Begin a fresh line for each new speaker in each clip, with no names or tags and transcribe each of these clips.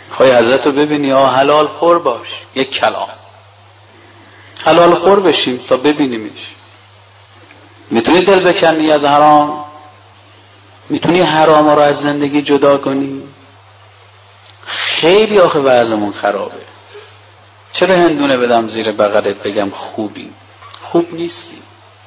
خواهی حضرت رو ببینی حلال خور باش. یک کلام حلال خور بشیم تا ببینیمش. میتونی دل بکنی از حرام؟ میتونی حرام رو از زندگی جدا کنی؟ خیلی آخه وضعمون خرابه. چرا هندونه بدم زیر بغلت بگم خوبی؟ خوب نیستی.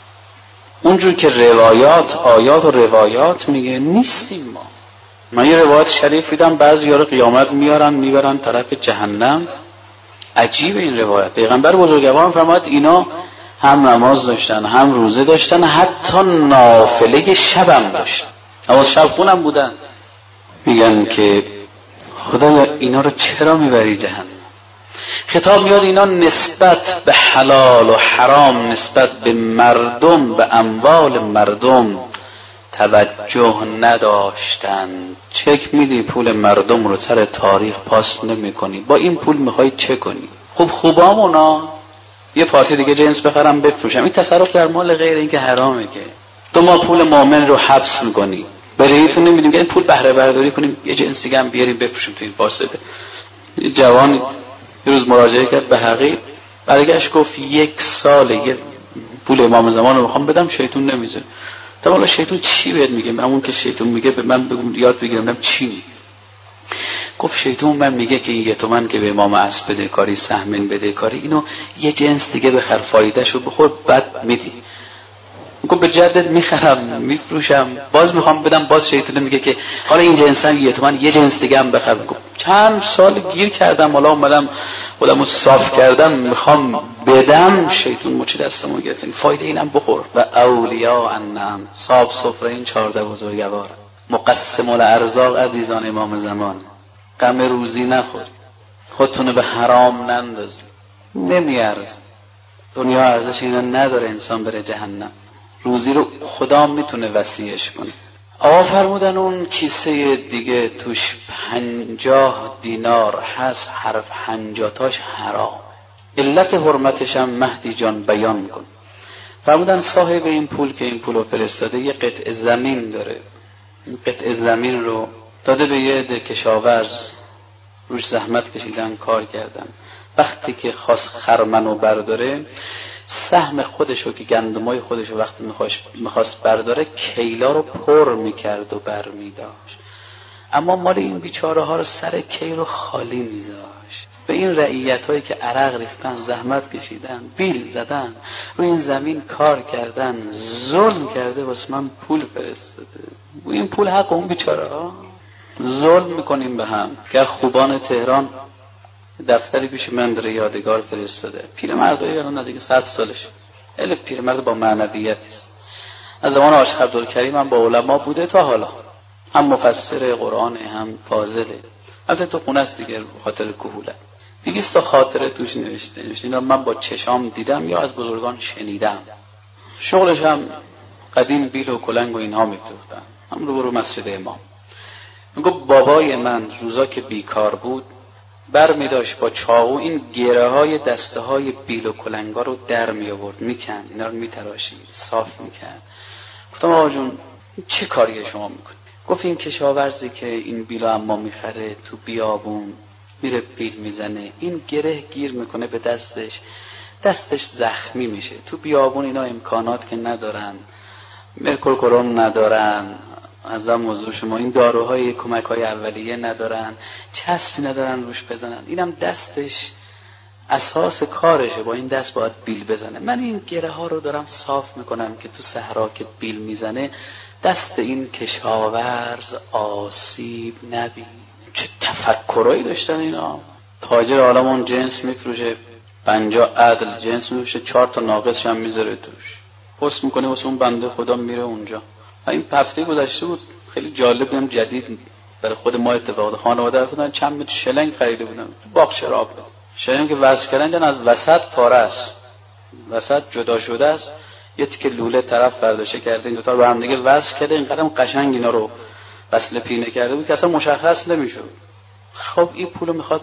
اونجور که روایات آیات و روایات میگه نیستیم ما. من یه روایت شریف دیدم بعضی یارو قیامت میبرن طرف جهنم. عجیب این روایت. پیغمبر بزرگوار فرمود اینا هم نماز داشتن، هم روزه داشتن، حتی نافله شبم داشتن، نماز شب خونم بودن. میگن که خدایا اینا رو چرا میبری جهنم؟ خطاب میاد اینا نسبت به حلال و حرام، نسبت به مردم، به اموال مردم توجه نداشتن. چک میدی پول مردم رو سر تاریخ پاس نمی کنی. با این پول میخوای چه کنی؟ خوبامونا یه پارتی دیگه جنس بخرم بفروشم. این تصرف در مال غیر این که حرامه. که تو ما پول مؤمن رو حبس میکنی، بریتون نمیدیم که این پول بهره برداری کنیم یه جنس دیگه هم بیاریم بفروشیم تو این واسطه. یه جوان یه روز مراجعه کرد به حقیق، برگشت گفت 1 سال یه پول امام زمان رو میخوام بدم، شیطون نمیذاره. تا والا شیطون چی بهت میگه؟ همون که شیطون میگه به من بگو یاد بگیرم چی میگه. گفت شیطون من میگه که این 1 تومن که به امام عصر بده کاری، سهمن بده کاری، اینو یه جنس دیگه بخر فایدهشو بخور بعد میدی. گفت به جدت میخرم میفروشم باز میخوام بدم، باز شیطون میگه که حالا این جنس هم 1 تومن یه جنس دیگه هم بخر. گفت چند سال گیر کردم، حالا اومدم خودمو صاف کردم میخوام بدم، شیطون مچ دستمو گرفت. فایده اینم بخور. و اولیاء النعم، صاحب سفره این 14 بزرگوار، مقسم الارزاق عزیزان امام زمان. غم روزی نخور، خودتونو به حرام نندازی، نمیارز. دنیا ارزش اینا نداره انسان بره جهنم. روزی رو خدا میتونه وسیعش کنه. آقا فرمودن اون کیسه دیگه توش 50 دینار هست، حرف 50 تاش حرام. علت حرمتش هم مهدی جان بیان کن. فرمودن صاحب این پول که این پولو فرستاده یه قطع زمین داره. این قطع زمین رو داده به یه عده کشاورز، روش زحمت کشیدن، کار کردن. وقتی که خواست خرمنو برداره، سهم خودشو که گندمای خودشو وقتی میخواست برداره کیلا رو پر میکرد و برمیداشت، اما مال این بیچاره ها رو سر کیل رو خالی میذاشت. به این رعیت هایی که عرق ریختن، زحمت کشیدن، بیل زدن، روی این زمین کار کردن، ظلم کرده واسه من پول فرستاده. این پول حق اون بیچاره ها. ظلم میکنیم به هم. که خوبان تهران دفتری پیش من در یادگار فرستاده. پیرمردایی الان نزدیک 100 سالش. خیلی پیرمرد با معنویتی است. از زمان عاشق عبدالکریم هم با علما بوده تا حالا. هم مفسر قرآن، هم فاضله. البته تو خونه است دیگه خاطر کهولت. 200 تا خاطره توش نوشته. اینا من با چشام دیدم یا از بزرگان شنیدم. شغلش هم قدیم بیل و کلنگ و اینها میفروختن. هم رو مسجد امام. میگه بابای من روزا که بیکار بود بر می داشت با چاقو این گره های دسته های بیل و کلنگا رو در می آورد، میکند، اینا رو میتراشید، صاف میکرد. گفتم آقا جون چه کاری شما میکنی؟ گفت این کشاورزی که این بیل رو اما میخره تو بیابون میره بیل میزنه، این گره گیر میکنه به دستش زخمی میشه. تو بیابون اینا امکانات که ندارن، مرکورکروم ندارن، از هم موضوع شما این داروهای کمک‌های اولیه ندارن، چسبی ندارن روش بزنن، اینم دستش اساس کارشه، با این دست باید بیل بزنه. من این گره ها رو دارم صاف میکنم که تو صحرا که بیل میزنه دست این کشاورز آسیب نبینه. چه تفکرایی داشتن اینا. تاجر عالمون جنس میفروشه، 50 عدل جنس میفروشه، 4 تا ناقصش هم میذاره توش، پست میکنه واسه اون بنده خدا میره اونجا. این هفته گذشته بود، خیلی جالب بودم، جدید برای خود ما اتفاق افتاد. خانواده رفتن چند متر شلنگ خریده بودن تو باغ شراب. شلنگ که وصل کردن از وسط پاره است، وسط جدا شده است، یه تیکه لوله طرف برداشته کرده، این دو تا رو هم دیگه وصل کرده، اینقدر قشنگ اینا رو وصل پینه کرده بود که اصلا مشخص نمیشد. خب این پولو میخواد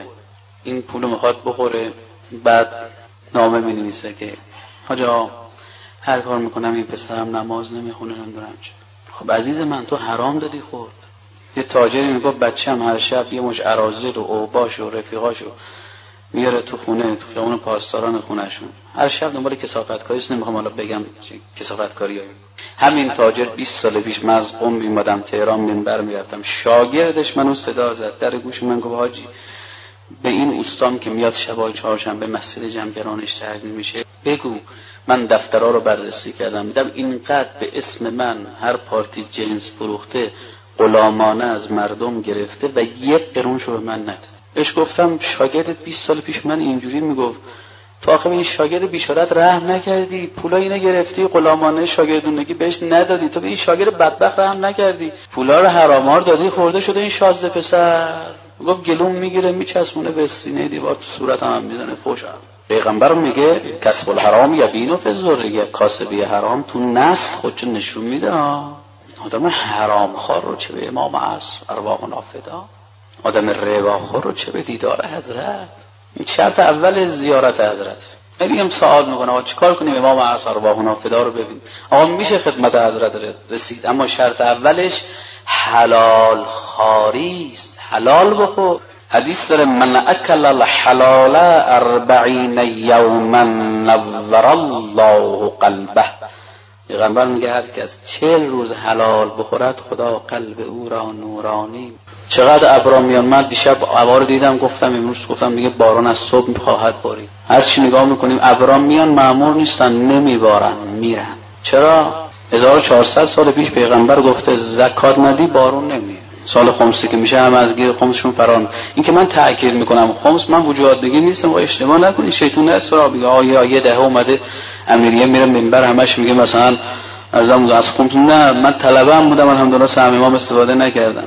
بخوره، بعد نامه می‌نویسه که حاجا هر کار میکنم این پسرم نماز نمیخونه، نمیدونم چه. خب عزیز من تو حرام دادی خورد. یه تاجری میگفت بچه‌م هر شب یه مش اراذل و اوباش و رفیقاشو میاره تو خونه، تو خیابون پاسداران خونه‌شون، هر شب دنبال کثافتکاری است. نمیخوام حالا بگم کثافتکاریه. همین تاجر 20 سال پیش من از قم میمدم تهران منبر میرفتم، شاگردش منو صدا زد در گوش من، گفت حاجی به این استام که میاد شبای چهارشنبه مسجد جمگرانش تحویل میشه بگو من دفترها رو بررسی کردم، دیدم اینقدر به اسم من هر پارتی جنس فروخته غلامانه از مردم گرفته و یک قرونشو به من نداد. بهش گفتم شاگردت 20 سال پیش من اینجوری میگفت، تو آخه به این شاگرد بیچاره‌ت رحم نکردی، پولا اینو گرفتی غلامانه شاگردونگی بهش ندادی، تو به این شاگرد بدبخت رحم نکردی، پولا رو حرام‌ها دادی خورده شده این شازده پسر. گفت گلوم میگیره میچسبونه به سینه دیوار، تو صورت هم میزنه فوشم. پیغمبر میگه کسب الحرام یبینو فی الذریه، کاسبی حرام تو نسل خودشو نشون میده. آدم حرام خور رو چه به امام عصر ارواحنا فدا، آدم رباخور رو چه به دیدار حضرت. این شرط اول زیارت حضرت. خیلی هم سوال میکنه آقا چیکار کنیم امام عصر ارواحنا فدا رو ببین؟ آقا میشه خدمت حضرت رسید، اما شرط اولش حلال خواری است، حلال بخور. حدیث داره من اکل الحلال 40 یوما نور الله قلبه. پیغمبر میگه هر کس 40 روز حلال بخورد خدا قلب او را نورانی. چقدر ابرا میان. من دیشب ابر دیدم، گفتم امروز گفتم دیگه باران از صبح خواهد بارید. هر چی نگاه میکنیم ابرا میان، مأمور نیستن، نمیبارن، میرن. چرا؟ 1400 سال پیش پیغمبر گفته زکات ندی بارون نمیاد. سال خمسی که میشه هم از گیر خمسشون فران. این که من تأکید میکنم خمس من وجودگی نیستم و اشتباه نکنید، شیطون است را بگه آیا یه دهه اومده امیریه میره منبر همش میگه مثلا از خمس. نه، من طلبه‌ام بودم الحمدلله سهم امام استفاده نکردم.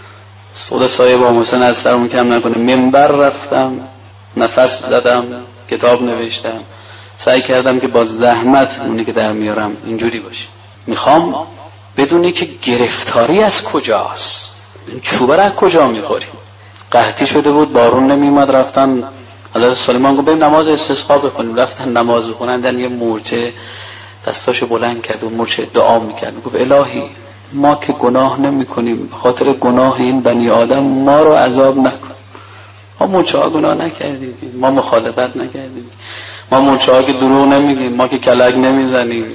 خدا سایه با محسن از سرمون کم نکنه. منبر رفتم، نفس زدم، کتاب نوشتم، سعی کردم که با زحمت اونی که در میارم اینجوری باشه. میخوام بدونی که گرفتاری از کجاست، این چوبه را از کجا میخوری. قحطی شده بود، بارون نمیومد، رفتن حضرت سلیمان گفت بریم نماز استسقا بخونیم. رفتن نماز بخونن، یه مورچه دستاشو بلند کرد و مورچه دعا میکرد، گفت الهی ما که گناه نمی کنیم، خاطر گناه این بنی آدم ما رو عذاب نکن. ما مورچه ها گناه نکردیم، ما مخالفت نکردیم، ما مورچه ها که دروغ نمیگیم، ما که کلک نمیزنیم،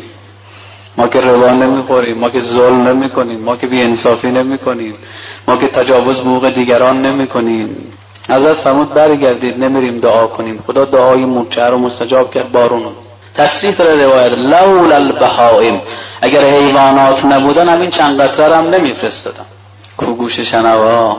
ما که ربا نمیخوریم، ما که ظلم نمیکنیم، ما که بی انصافی نمیکنیم، ما که تجاوز به حقوق دیگران نمیکنیم. حضرت فرمود برگردید نمیریم دعا کنیم. خدا دعای مورچه رو مستجاب کرد، بارون. تصریح داره روایت لولا البهائم، اگر حیوانات نبودن همین چند قطره هم نمیفرستادم. کو گوش شنوا،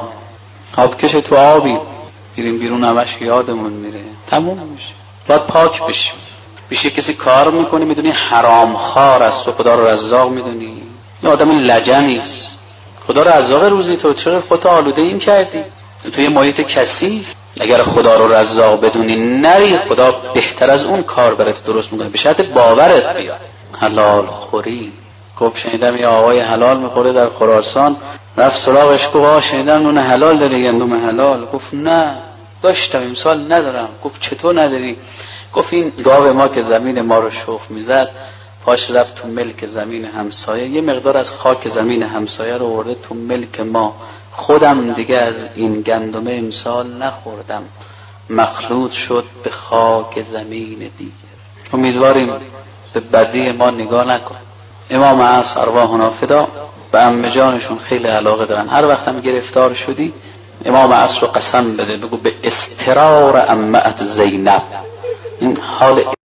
آبکش تو آبی بیریم بیرون همش یادمون میره، تموم میشه. باید پاک بشیم. بیشه کسی کار میکنی میدونی حرام خار است و خدا رو رزاق میدونی، این آدم لجنیست. خدا رو رزاق روزی تو چرا خودت آلوده این کردی؟ توی محیط کسی اگر خدا رو رزاق بدونی نری، خدا بهتر از اون کار برات درست میکنه، به شرط باورت بیاد. حلال خوری. گفت شنیدم یه آقای حلال میخوره در خراسان، رفت سراغش گفت شنیدم نون حلال داری، گندم حلال. گفت نه داشتم امسال ندارم. گفت چطور نداری؟ گفت این گاو ما که زمین ما رو شخم میزد، پاش رفت تو ملک زمین همسایه، یه مقدار از خاک زمین همسایه رو آورده تو ملک ما. خودم دیگه از این گندم امسال نخوردم، مخلوط شد به خاک زمین دیگه. امیدواریم به بدی ما نگاه نکن. امام عصر ارواحنا فدا، به عمه جانشون خیلی علاقه دارن. هر وقت هم گرفتار شدی امام عصر رو قسم بده، بگو به استرار عمه زینب. این حال